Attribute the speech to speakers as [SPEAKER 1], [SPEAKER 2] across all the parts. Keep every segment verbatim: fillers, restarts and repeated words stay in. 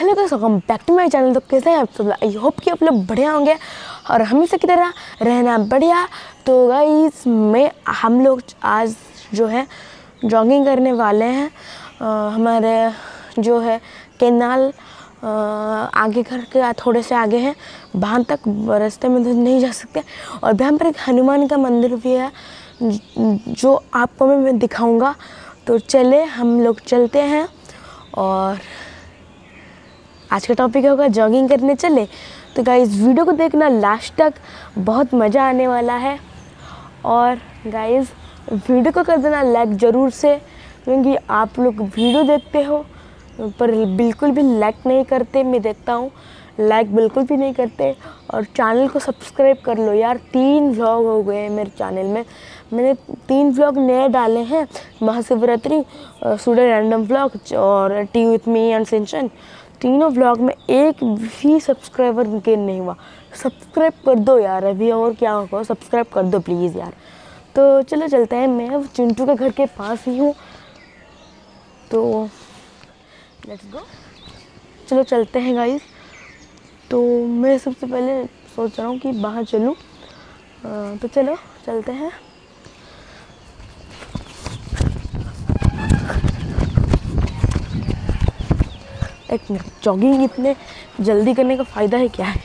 [SPEAKER 1] Hello guys, welcome back to my channel. तो कैसे हैं आप सब? आई होप कि आप लोग बढ़िया होंगे और हमेशा की तरह रहना बढ़िया। तो गाइस मैं हम लोग आज जो है जॉगिंग करने वाले हैं। आ, हमारे जो है कैनाल आ, आगे घर के थोड़े से आगे है, वहाँ तक रास्ते में तो नहीं जा सकते। और यहाँ पर एक हनुमान का मंदिर भी है जो आपको मैं, मैं दिखाऊंगा। तो चले हम लोग चलते हैं और आज का टॉपिक होगा जॉगिंग करने चले। तो गाइस वीडियो को देखना लास्ट तक, बहुत मज़ा आने वाला है। और गाइस वीडियो को कर देना लाइक ज़रूर से, क्योंकि आप लोग वीडियो देखते हो पर बिल्कुल भी लाइक नहीं करते। मैं देखता हूँ लाइक बिल्कुल भी नहीं करते। और चैनल को सब्सक्राइब कर लो यार। तीन व्लॉग हो गए हैं मेरे चैनल में, मैंने तीन व्लॉग नए डाले हैं, महाशिवरात्रि, सुडे रैंडम व्लॉग और टी विथ मी एंड सिंचन। तीनों व्लॉग में एक भी सब्सक्राइबर गेन नहीं हुआ। सब्सक्राइब कर दो यार, अभी और क्या होगा, सब्सक्राइब कर दो प्लीज़ यार। तो चलो चलते हैं, मैं अब चिंटू के घर के पास ही हूँ, तो लेट्स गो। चलो चलते हैं गाइस। तो मैं सबसे पहले सोच रहा हूँ कि बाहर चलूँ, तो चलो चलते हैं। एक मिनट, जॉगिंग इतने जल्दी करने का फ़ायदा है क्या है?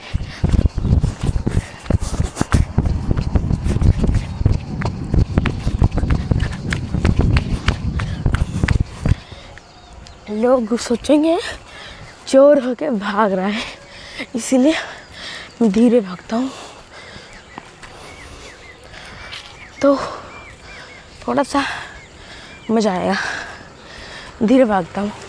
[SPEAKER 1] लोग सोचेंगे चोर होके भाग रहा है, इसीलिए मैं धीरे भागता हूँ, तो थोड़ा सा मज़ा आएगा। धीरे भागता हूँ।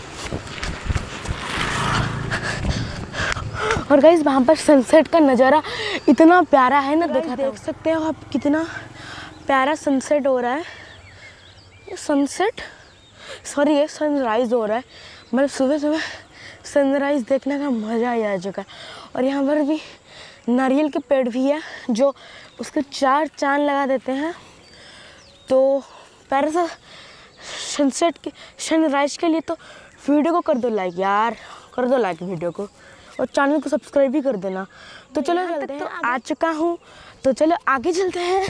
[SPEAKER 1] और गाइस वहाँ पर सनसेट का नज़ारा इतना प्यारा है ना, देखा देख सकते हो आप कितना प्यारा सनसेट हो रहा है। ये सनसेट सॉरी ये सनराइज़ हो रहा है। मतलब सुबह सुबह सनराइज़ देखने का मज़ा ही आ चुका है। और यहाँ पर भी नारियल के पेड़ भी है जो उसके चार चांद लगा देते हैं। तो प्यारा सा सनसेट के सनराइज़ के लिए तो वीडियो को कर दो लाइक यार, कर दो लाइक वीडियो को, और चैनल को सब्सक्राइब भी कर देना। तो चलो चलते हैं, तो आ चुका हूँ, तो चलो आगे चलते हैं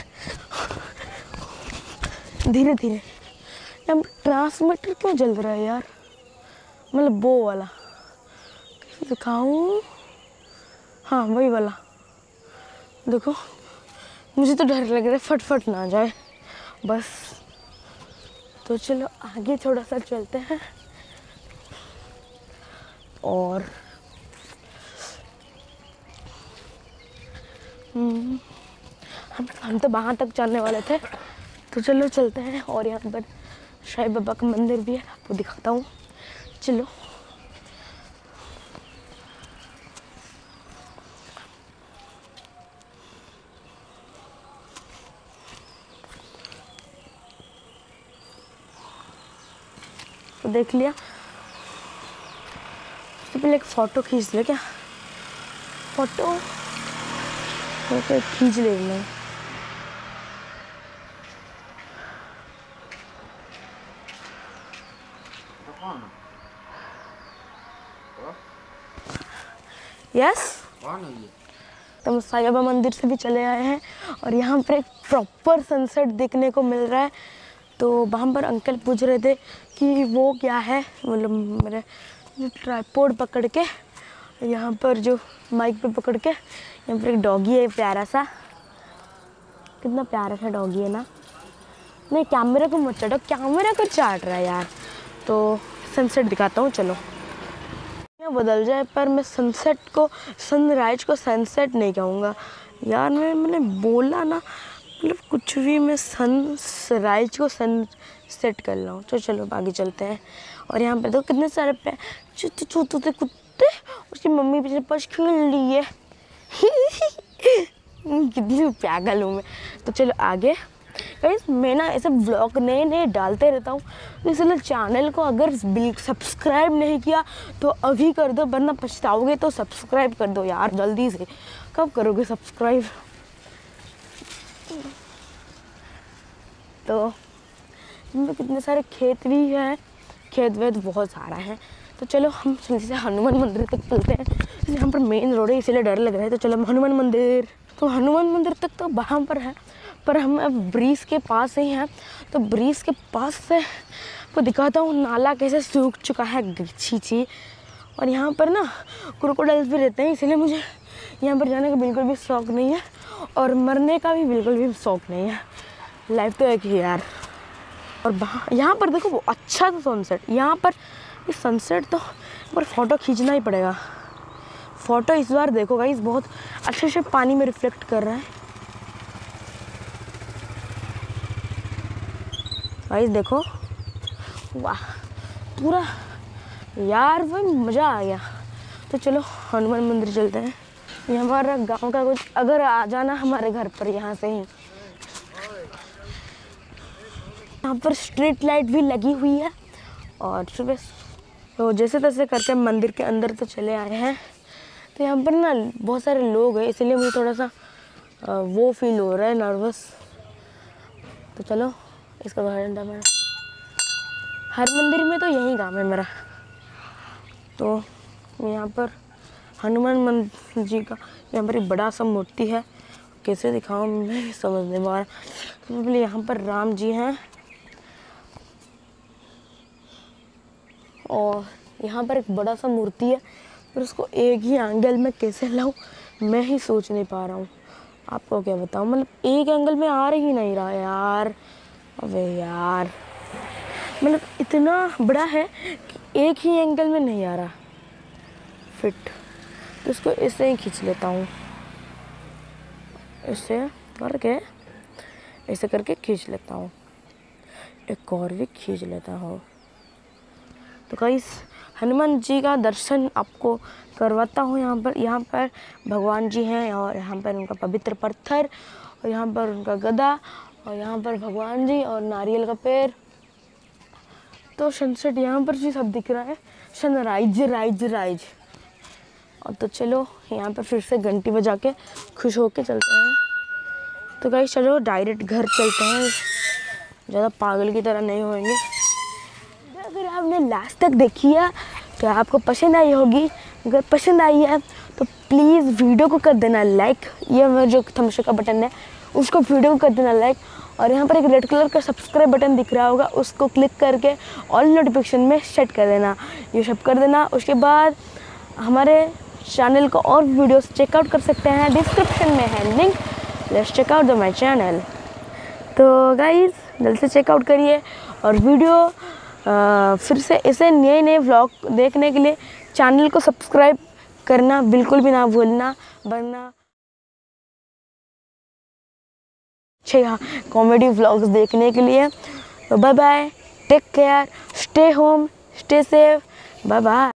[SPEAKER 1] धीरे धीरे। अब ट्रांसमीटर क्यों जल रहा है यार, मतलब वो वाला कैसे दिखाऊँ? हाँ वही वाला, देखो मुझे तो डर लग रहा है फट फट ना जाए बस। तो चलो आगे थोड़ा सा चलते हैं। और हम हम तो वहाँ तक चलने वाले थे, तो चलो चलते हैं। और यहाँ पर साईं बाबा का मंदिर भी है, आपको दिखाता हूँ, चलो। तो देख लिया, तो पहले एक फ़ोटो खींच ले क्या? फ़ोटो फोटो खींच ले मैं। यस, तो हम साईं बाबा मंदिर से भी चले आए हैं और यहाँ पर एक प्रॉपर सनसेट देखने को मिल रहा है। तो वहाँ पर अंकल पूछ रहे थे कि वो क्या है, मतलब मेरे जो ट्राइपॉड पकड़ के, यहाँ पर जो माइक पे पकड़ के, यहाँ पर एक डॉगी है प्यारा सा, कितना प्यारा सा डॉगी है ना। नहीं कैमरे को मत चाटो, कैमरा को चाट रहा है यार। तो सनसेट दिखाता हूँ, चलो। बदल जाए पर मैं सनसेट को सनराइज को सनसेट नहीं कहूँगा यार। मैं मैंने बोला ना, मतलब कुछ भी मैं सनराइज को सनसेट कर रहा हूँ। तो चलो आगे चलते हैं। और यहाँ पे तो कितने सारे पे छोटे छोटे कुत्ते, उसकी मम्मी पीछे पश खेल रही है कितनी पागल हूँ मैं। तो चलो आगे। गाइस मैं ना ऐसे ब्लॉग नए नए डालते रहता हूँ, तो इसलिए चैनल को अगर सब्सक्राइब नहीं किया तो अभी कर दो, वरना पछताओगे। तो सब्सक्राइब कर दो यार जल्दी से। कब करोगे सब्सक्राइब? तो इनमें कितने सारे खेत भी हैं, खेत वेत बहुत सारा है। तो चलो हम जल्दी से हनुमान मंदिर तक चलते हैं। यहाँ पर मेन रोड है इसीलिए डर लग रहा है। तो चलो हनुमान मंदिर, तो हनुमान मंदिर तक तो वहाँ पर है, पर हम अब ब्रिज के पास ही हैं। तो ब्रिज के पास से आपको दिखाता हूँ नाला कैसे सूख चुका है, छी छी। और यहाँ पर ना क्रोकोडाइल्स भी रहते हैं, इसलिए मुझे यहाँ पर जाने का बिल्कुल भी शौक़ नहीं है और मरने का भी बिल्कुल भी शौक़ नहीं है। लाइफ तो एक ही यार। और वहाँ यहाँ पर देखो वो अच्छा था सनसेट। यहाँ पर इस सनसेट तो पर फ़ोटो खींचना ही पड़ेगा। फ़ोटो इस बार देखो गाइस बहुत अच्छे से पानी में रिफ्लेक्ट कर रहा है। गाइस देखो, वाह पूरा यार वो मज़ा आ गया। तो चलो हनुमान मंदिर चलते हैं। ये हमारा गांव का कुछ, अगर आ जाना हमारे घर पर यहाँ से ही। यहाँ पर स्ट्रीट लाइट भी लगी हुई है और सुबह तो जैसे तैसे करके मंदिर के अंदर तो चले आए हैं। तो यहाँ पर ना बहुत सारे लोग हैं, इसलिए मुझे थोड़ा सा वो फील हो रहा है, नर्वस। तो चलो इसका घंटा मेरा हर मंदिर में तो यही काम है मेरा। तो यहाँ पर हनुमान मंदिर जी का यहाँ पर एक बड़ा सा मूर्ति है, कैसे दिखाऊँ मैं समझ नहीं पा रहा। तो बोले यहाँ पर राम जी हैं और यहाँ पर एक बड़ा सा मूर्ति है, पर उसको एक ही एंगल में कैसे लाऊं मैं ही सोच नहीं पा रहा हूँ। आपको क्या बताऊँ, मतलब एक एंगल में आ ही नहीं रहा यार। अबे यार मतलब इतना बड़ा है कि एक ही एंगल में नहीं आ रहा फिट। तो इसको ऐसे ही खींच लेता हूँ, ऐसे करके ऐसे करके खींच लेता हूँ। एक और भी खींच लेता हूँ। तो गाइस हनुमान जी का दर्शन आपको करवाता हूँ। यहाँ पर यहाँ पर भगवान जी हैं और यहाँ पर उनका पवित्र पत्थर और यहाँ पर उनका गदा और यहाँ पर भगवान जी और नारियल का पेड़। तो सनसेट यहाँ पर भी सब दिख रहा है, सनराइज राइज राइज। और तो चलो यहाँ पर फिर से घंटी बजा के खुश होके चलते हैं। तो गाइस चलो डायरेक्ट घर चलते हैं, ज़्यादा पागल की तरह नहीं होंगे। अगर आपने लास्ट तक देखी है तो आपको पसंद आई होगी। अगर पसंद आई है तो प्लीज़ वीडियो को कर देना लाइक। ये जो थम्स अप का बटन है उसको वीडियो को कर देना लाइक। और यहाँ पर एक रेड कलर का सब्सक्राइब बटन दिख रहा होगा, उसको क्लिक करके ऑल नोटिफिकेशन में सेट कर देना। ये सब कर देना। उसके बाद हमारे चैनल को और वीडियोस चेकआउट कर सकते हैं, डिस्क्रिप्शन में है link. Let's check out the my channel. तो गाइज जल्द से चेकआउट करिए और वीडियो आ, फिर से ऐसे नए नए व्लॉग देखने के लिए चैनल को सब्सक्राइब करना बिल्कुल भी ना भूलना, वरना अच्छा कॉमेडी व्लॉग्स देखने के लिए। तो bye bye, take care, stay home, stay safe, bye bye.